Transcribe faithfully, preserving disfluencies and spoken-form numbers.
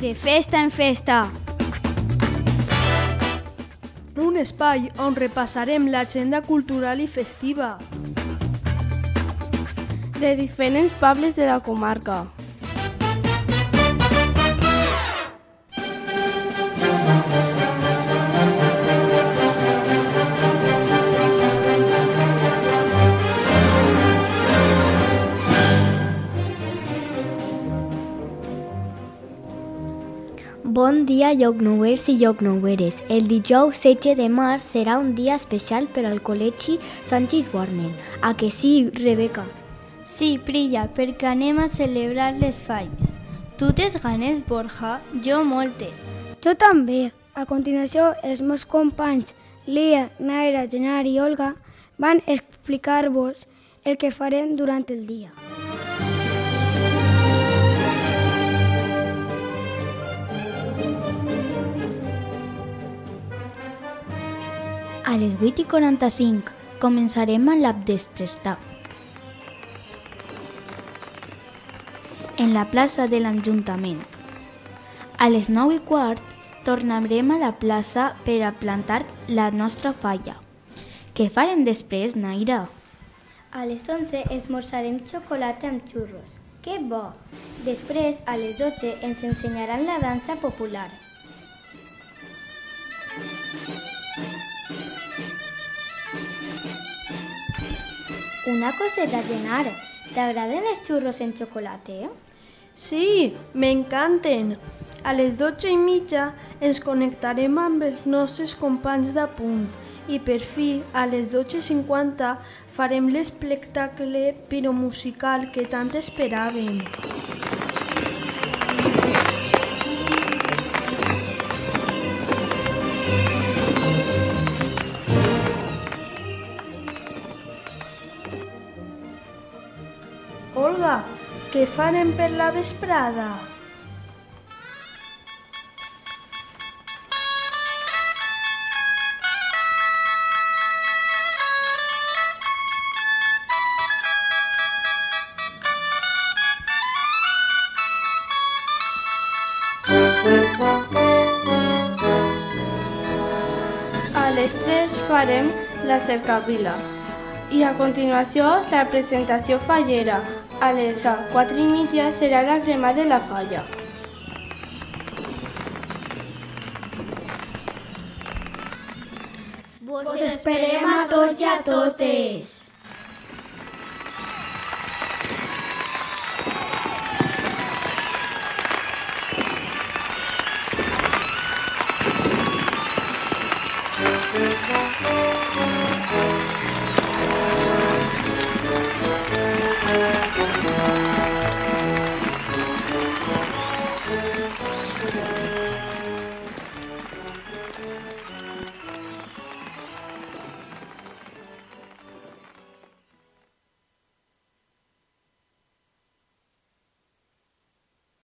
De festa en festa. Un espai on repassarem l'agenda cultural i festiva de diferents pobles de la comarca. Bon dia, llocnouers i llocnoueres. El dijous setze de març serà un dia especial per al Col·legi Sánchez Warner. A que sí, Rebeca? Sí, Prilla, perquè anem a celebrar les falles. Tu tens ganes, Borja? Jo moltes. Jo també. A continuació, els meus companys Lia, Naira, Genar i Olga van explicar-vos el que farem durant el dia. A les vuit i quaranta-cinc començarem amb l'app despertar. En la plaça de l'Ajuntament. A les nou i quart tornarem a la plaça per a plantar la nostra falla. Què farem després, Naira? A les onze esmorzarem xocolata amb xurros. Que bo! Després, a les dotze, ens ensenyaran la dansa popular. Una coseta, Genar. ¿T'agraden els xurros en xocolata? Sí, m'encanten. A les dotze i mitja ens connectarem amb els nostres companys d'apunt i per fi, a les dotze i cinquanta, farem l'espectacle piromusical que tant esperàvem. Olga, què farem per la vesprada? A les tres farem la cercavila i a continuació la presentació fallera. A les quatre i mitja serà la crema de la falla. Vos esperem a tots i a totes. Thank you.